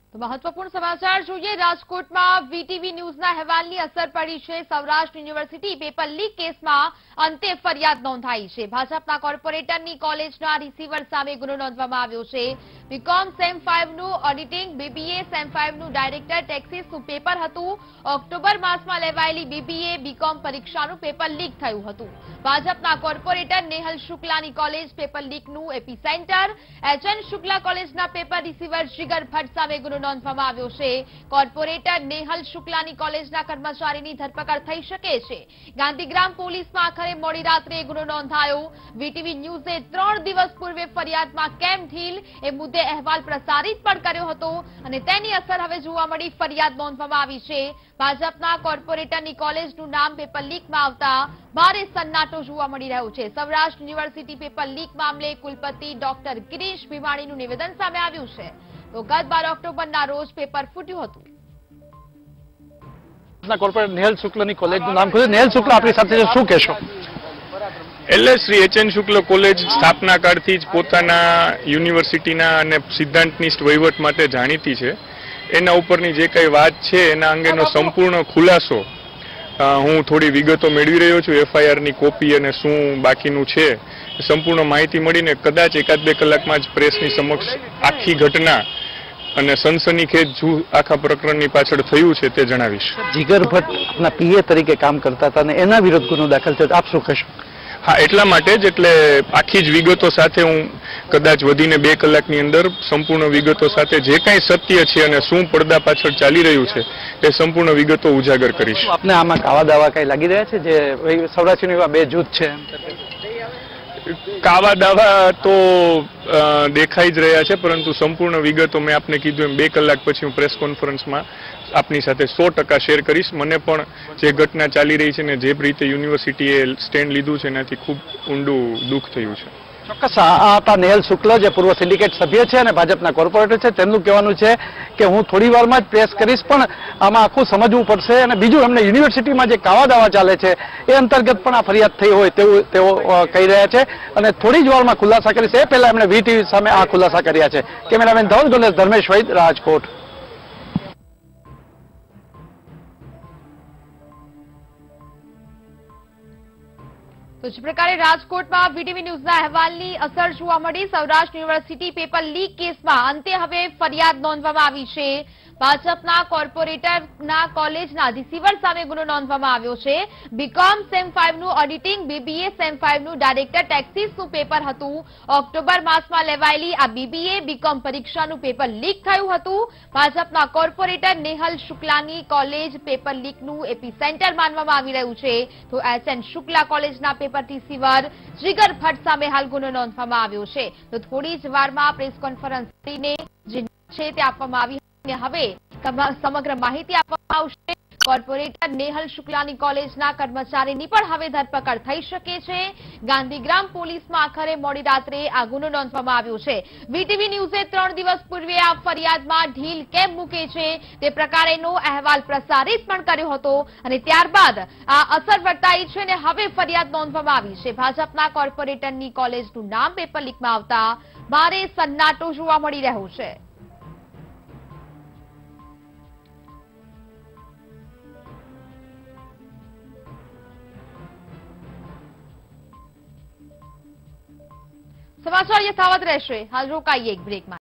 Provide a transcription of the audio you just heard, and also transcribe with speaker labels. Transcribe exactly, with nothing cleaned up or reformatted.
Speaker 1: તો મહત્વપૂર્ણ સમાચાર જોઈએ। રાજકોટમાં વીટીવી ન્યૂઝના અહેવાલની અસર પડી છે। સૌરાષ્ટ્ર યુનિવર્સિટી પેપર લીક કેસમાં અંતે ફરિયાદ નોંધાઈ છે। ભાજપના કોર્પોરેટરની કોલેજના રિસીવર સામે ગુનો નોંધવામાં આવ્યો છે। બીકોમ સેમ ફાઇવનું ઓડિટિંગ, બીબીએ સેમ ફાઇવનું ડાયરેક્ટર ટેક્સીસનું પેપર હતું। ઓક્ટોબર માસમાં લેવાયેલી બીબીએ બીકોમ પરીક્ષાનું પેપર લીક થયું હતું। ભાજપના કોર્પોરેટર નેહલ શુક્લાની કોલેજ પેપર લીકનું એપીસેન્ટર। એચએન શુક્લા કોલેજના પેપર રિસીવર જીગર ભટ્ટ સામે ગુનો નોંધવામાં આવ્યો છે। કોર્પોરેટર નેહલ શુક્લાની કોલેજના કર્મચારીની ધરપકડ થઈ શકે છે। ગાંધીગ્રામ પોલીસમાં આખરે મોડી રાત્રે ગુનો નોંધાયો। વીટીવી ન્યૂઝે ત્રણ દિવસ પૂર્વે ફરિયાદમાં કેમ ઢીલ એ મુદ્દે અહેવાલ પ્રસારિત પણ કર્યો હતો અને તેની અસર હવે જોવા મળી। ફરિયાદ નોંધવામાં આવી છે। ભાજપના કોર્પોરેટરની કોલેજનું નામ પેપર લીકમાં આવતા ભારે સન્નાટો જોવા મળી રહ્યો છે। સૌરાષ્ટ્ર યુનિવર્સિટી પેપર લીક મામલે કુલપતિ ડોક્ટર ગિરીશ ભીમાણીનું નિવેદન સામે આવ્યું છે। તો ગત બાર ઓક્ટોબરના રોજ પેપર ફૂટ્યું હતું।
Speaker 2: કોર્પોરેટર નેહલ શુક્લાની કોલેજનું નામ ખુલ્યું। નેહલ શુક્લા આપણી સાથે શું કહેશો?
Speaker 3: એટલે શ્રી એચએન શુક્લ કોલેજ સ્થાપના કાળથી જ પોતાના યુનિવર્સિટીના અને સિદ્ધાંતનિષ્ઠ વહીવટ માટે જાણીતી છે। એના ઉપરની જે કઈ વાત છે એના અંગેનો સંપૂર્ણ ખુલાસો હું થોડી વિગતો મેળવી રહ્યો છું। એફઆઈઆરની કોપી અને શું બાકીનું છે સંપૂર્ણ માહિતી મળીને કદાચ એકાદ બે કલાકમાં જ પ્રેસની સમક્ષ આખી ઘટના અને સનસનીખેજ શું આખા પ્રકરણની પાછળ થયું છે તે જણાવીશ।
Speaker 2: જીગર ભટ્ટના પીએ તરીકે કામ કરતા હતા અને એના વિરુદ્ધ ગુનો દાખલ થયો, આપ શું કહેશો?
Speaker 3: હા, એટલા માટે જ એટલે આખી જ વિગતો સાથે હું કદાચ વધીને બે કલાકની અંદર સંપૂર્ણ વિગતો સાથે જે કાંઈ સત્ય છે અને શું પડદા પાછળ ચાલી રહ્યું છે એ સંપૂર્ણ વિગતો ઉજાગર કરીશ।
Speaker 2: આપને આમાં કાવા દાવા કઈ લાગી રહ્યા છે? જે સૌરાષ્ટ્રની એવા બે જૂથ છે,
Speaker 3: કાવા દાવા તો દેખાઈ જ રહ્યા છે, પરંતુ સંપૂર્ણ વિગતો મેં આપને કીધું એમ બે કલાક પછી હું પ્રેસ કોન્ફરન્સમાં આપની સાથે સો ટકા શેર કરીશ। મને પણ જે ઘટના ચાલી રહી છે ને જે રીતે યુનિવર્સિટીએ સ્ટેન્ડ લીધું છે એનાથી ખૂબ ઊંડું દુઃખ થયું છે।
Speaker 2: ચોક્કસ આ હતા નેહલ શુક્લ, જે પૂર્વ સિન્ડિકેટ સભ્ય છે અને ભાજપના કોર્પોરેટર છે। તેમનું કહેવાનું છે કે હું થોડી વારમાં જ પ્રેસ કરીશ, પણ આમાં આખું સમજવું પડશે। અને બીજું, એમને યુનિવર્સિટીમાં જે કાવા દાવા ચાલે છે એ અંતર્ગત પણ આ ફરિયાદ થઈ હોય તેવું તેઓ કહી રહ્યા છે અને થોડી જ વારમાં ખુલાસા કરીશ। એ પહેલા એમણે વીટીવી સામે આ ખુલાસા કર્યા છે। કેમેરામેન ધવલ ગોલેશ, ધર્મેશ વૈદ, રાજકોટ।
Speaker 1: તો જે પ્રકારે રાજકોટમાં વીટીવી ન્યૂઝના અહેવાલની અસર જોવા મળી। સૌરાષ્ટ્ર યુનિવર્સિટી પેપર લીક કેસમાં અંતે હવે ફરિયાદ નોંધવામાં આવી છે। ભાજપના કોર્પોરેટરના કોલેજના રિસીવર સામે ગુનો નોંધવામાં આવ્યો છે। બીકોમ સેમ ફાઇવનું ઓડિટિંગ, બીબીએ સેમ ફાઇવનું ડાયરેક્ટર ટેક્સીસનું પેપર હતું। ઓક્ટોબર માસમાં લેવાયેલી આ બીબીએ બીકોમ પરીક્ષાનું પેપર લીક થયું હતું। ભાજપના કોર્પોરેટર નેહલ શુક્લાની કોલેજ પેપર લીકનું એપીસેન્ટર માનવામાં આવી રહ્યું છે। તો એચએન શુક્લા કોલેજના પેપર રિસીવર જીગર ભટ્ટ સામે હાલ ગુનો નોંધવામાં આવ્યો છે। તો થોડી જ વારમાં પ્રેસ કોન્ફરન્સ કરીને જે છે તે આપવામાં આવી અને હવે સમગ્ર માહિતી આપવામાં આવશે। કોર્પોરેટર નેહલ શુક્લાની કોલેજના કર્મચારીની પણ હવે ધરપકડ થઈ શકે છે। ગાંધીગ્રામ પોલીસમાં આખરે મોડી રાત્રે આ ગુનો નોંધવામાં આવ્યો છે। વીટીવી ન્યૂઝે ત્રણ દિવસ પૂર્વે આ ફરિયાદમાં ઢીલ કેમ મૂકે છે તે પ્રકારેનો અહેવાલ પ્રસારિત પણ કર્યો હતો અને ત્યારબાદ આ અસર વર્તાઈ છે અને હવે ફરિયાદ નોંધવામાં આવી છે। ભાજપના કોર્પોરેટરની કોલેજનું નામ પેપર લીકમાં આવતા ભારે સન્નાટો જોવા મળી રહ્યો છે। સમાચાર યથાવત રહેશે। હાલ રોકાઈએ એક બ્રેકમાં।